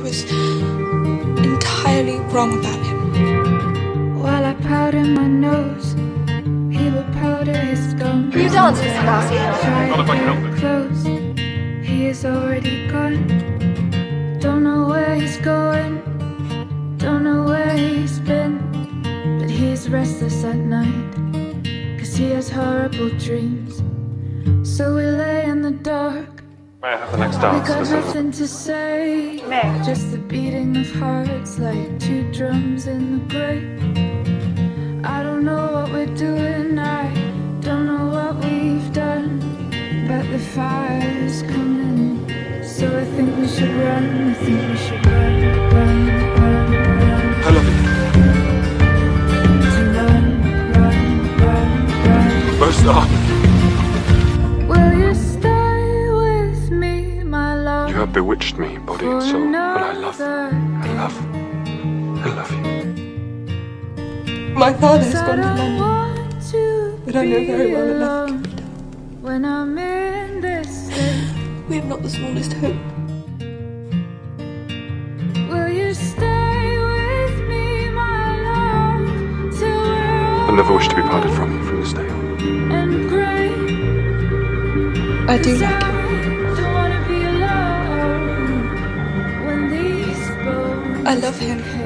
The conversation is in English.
was entirely wrong about him. While I powder my nose, he will powder his gums. Will you dance, Mr.Darcy? Not if I can help it. Close. He is already gone. Don't know where he's going, don't know where he's been, but he's restless at night, 'cause he has horrible dreams. So we lay in the dark. May I have the next dance? We got nothing to say, just the beating of hearts like two drums in the grave. I don't know what we're doing, I don't know what we've done, but the fire's coming, so I think we should run, I think we should run, run, run, run. I love you. To run, run, run, run. Don't stop. Will you stay with me, my love? You have bewitched me, body and soul, and I love you. My father has gone to London, but I know very well enough to be done. When I'm in this state, We have not the smallest hope. will you stay with me, my love, till we're I never wish to be parted from you from this day on. and grey? I do like him. Don't wanna be alone when these bones I love him.